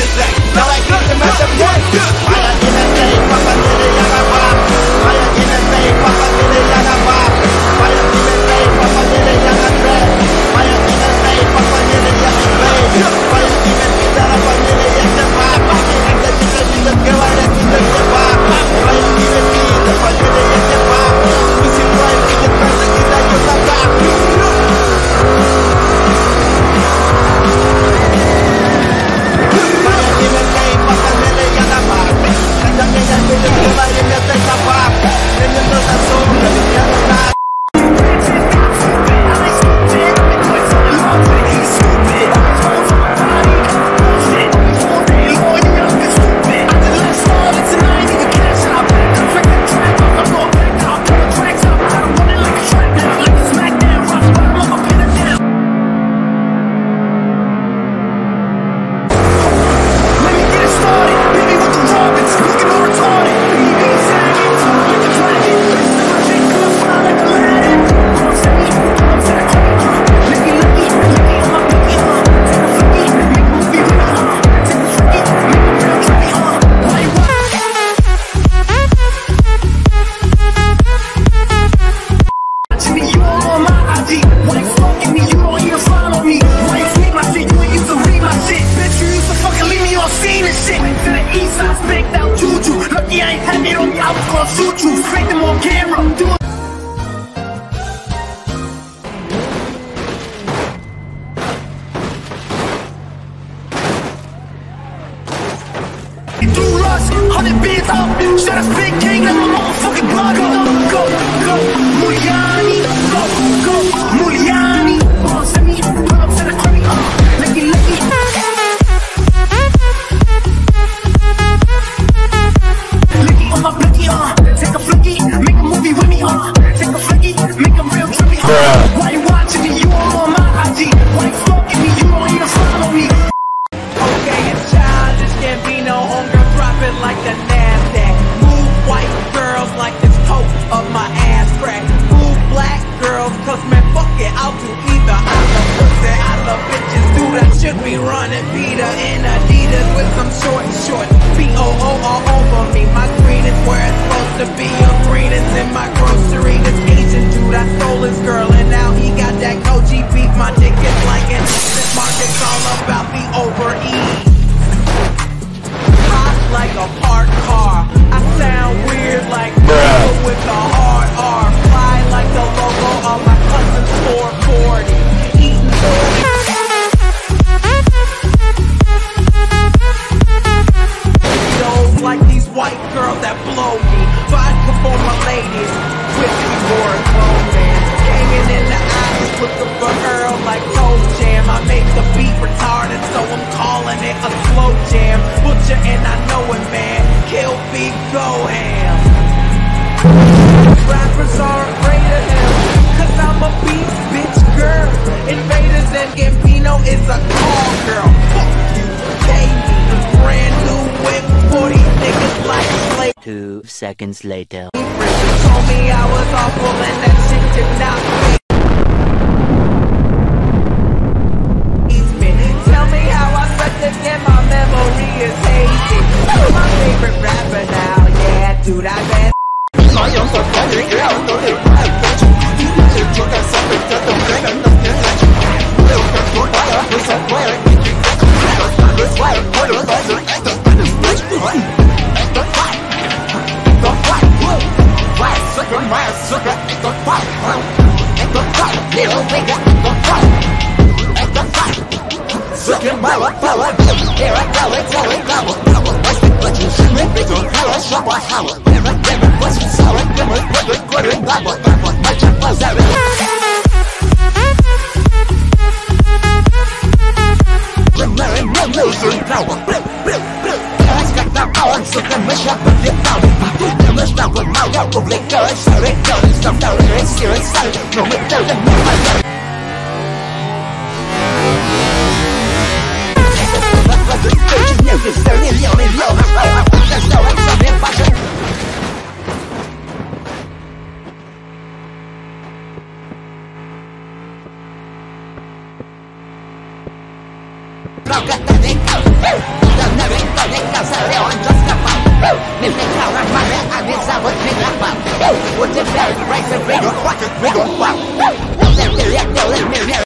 track. Now I get them at the point. Vaya NSA, Papa Dele Yagaba. Vaya NSA, Papa Dele Yagaba. Vaya NSA, Papa Dele Yagaba. Vaya NSA, Papa Dele Yagaba. Vaya NSA, Papa Dele Yagaba. Anda kita kita kewala kita keba. Vaya NSA, Papa Dele Yagaba. Mesti buat kita pernah kita coba. Is a call girl. Fuck you, baby. Brand new whip, 40 niggas like slave. 2 seconds later. Told me I was awful and that shit did not please me. Tell me how I slept again, my memory is hazy. You're my favorite rapper now, yeah, dude, I bet. Project Cancer on just a pop. If they count on my red, I miss out what big lap up. Would you bell, right, we don't fuck it, we don't fuck.